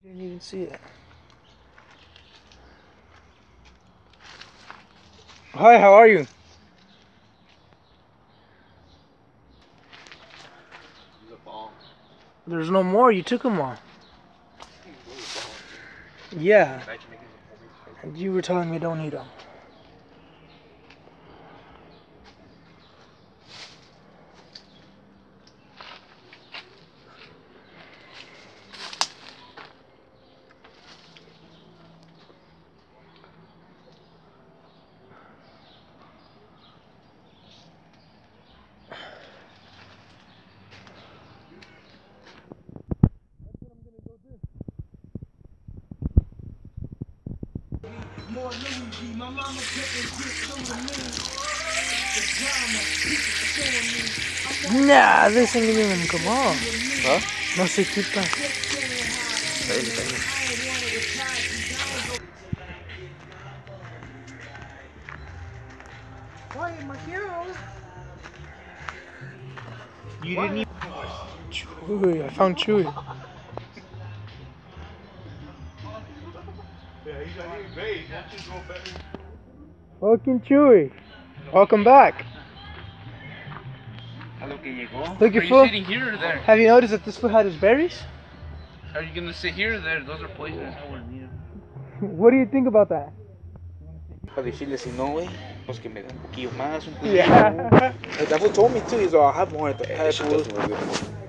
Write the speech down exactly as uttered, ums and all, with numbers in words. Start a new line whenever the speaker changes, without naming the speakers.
Didn't even see it. Hi, how are you? There's no more. You took them all. Yeah. And you were telling me don't eat them. Nah, this ain't even come on.
Huh?
No se quita.
You didn't even.
Chuy, I found Chuy. Fucking Chuy. Welcome back. Look,
Are you
fool.
sitting here or there?
Have you noticed that this fool had his berries?
Are you gonna sit here or there? Those are poisonous. I wouldn't eat them.
What do you think about that?
Para decirle si no, güey, pues que me den un poquillo más, un poquillo.
Yeah.
The devil told me too, he's all, I have more at the
That shit
head.
doesn't look good.